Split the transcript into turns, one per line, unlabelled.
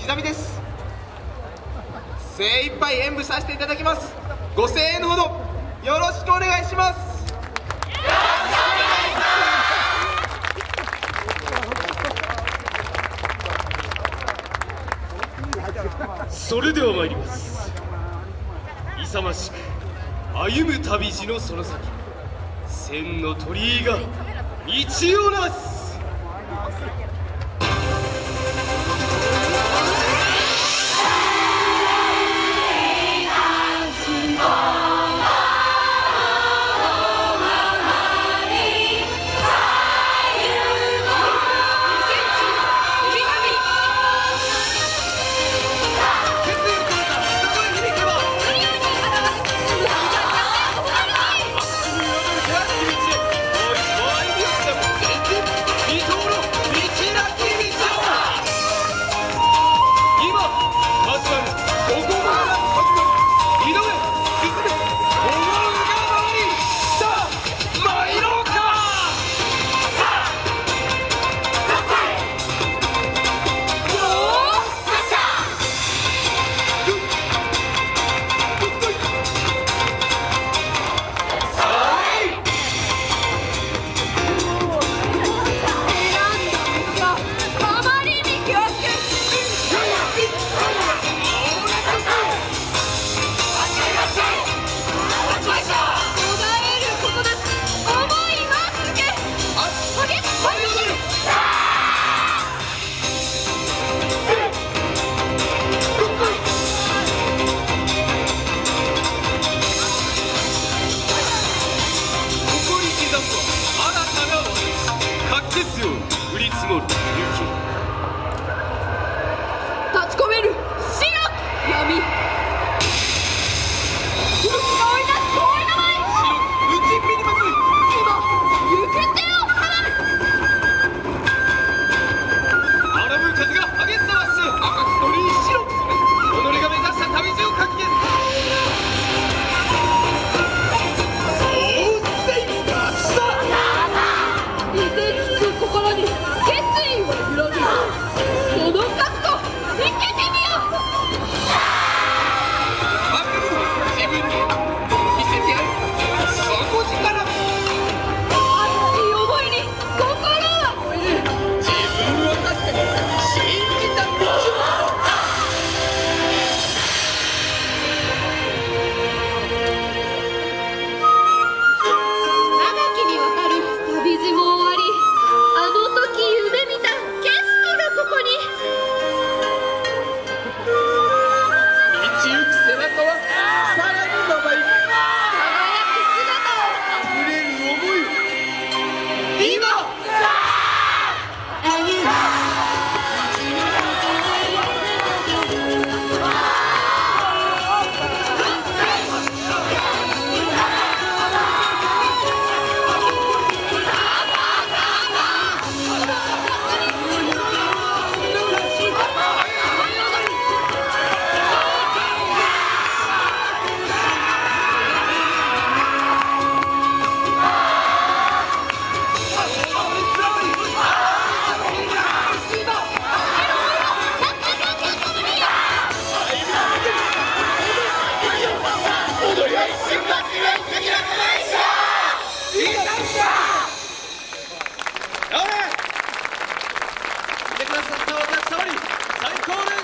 藤波です。精一杯演舞させていただきます。ご声援のほどよろしくお願いします。
それでは参ります。勇ましく歩む旅路のその先、千の鳥居が道をなす。降り積もる雪、
立ち込める白き闇、吹雪が追い出す氷の舞、
白く打ち身にまく
今行く手を放る。
荒ぶる風が激しさはして赤き鳥居白く染め己が目指した旅路をかき消す。 来てくださったお客様に最高です。